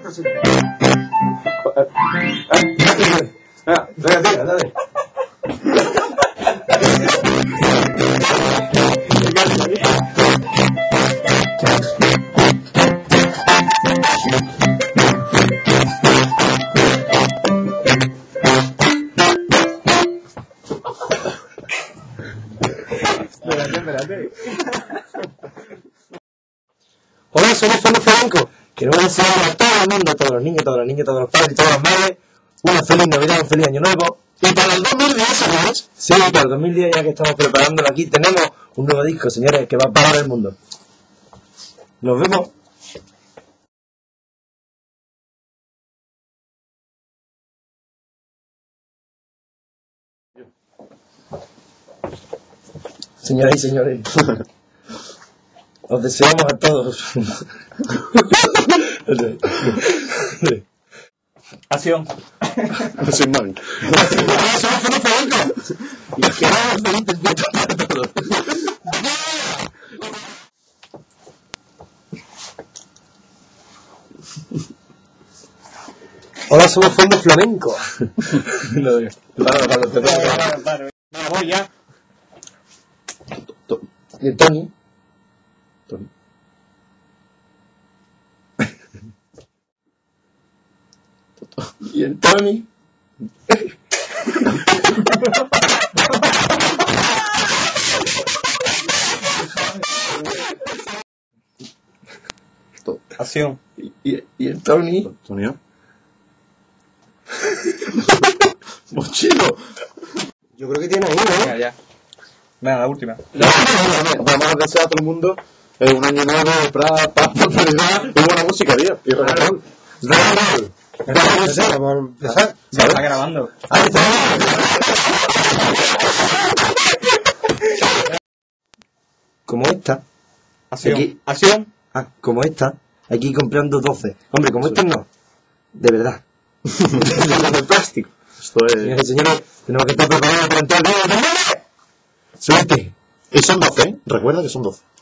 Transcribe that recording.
sí. Venga, dale. Espérate. Hola, somos Fondo Flamenco. Queremos desear a todo el mundo, a todos los niños, todas las niñas, todos los padres y todas las madres, una feliz Navidad, un feliz Año Nuevo. Y para el 2010, ¿sabes? Sí, para el 2010, ya que estamos preparándolo aquí, tenemos un nuevo disco, señores, que va a parar el mundo. Nos vemos. Señoras y señores, os deseamos a todos. Acción. Sin mal. Somos Fondo Flamenco. Y queremos felices fiestas para todos. Hola, somos Fondo Flamenco. Vale. Me voy ya. Y el Tony. Y el Tony. Acción. Y el Tony. ¿Antonio? Mochilo. Yo creo que tiene ahí, ¿no? Ya. Venga, la última. Vamos a desear a todo el mundo un año nuevo, paz, prosperidad y buena música, tío. Y reggaetón. Vamos a empezar. Ya está grabando. Como esta. Acción. Aquí. Acción. Como esta. Aquí comprando 12. Hombre, como estas no. De verdad. De plástico. Esto es... Señores y señores, tenemos que estar preparados para entrar. ¡Suerte! Y son 12, ¿eh? Recuerda que son 12.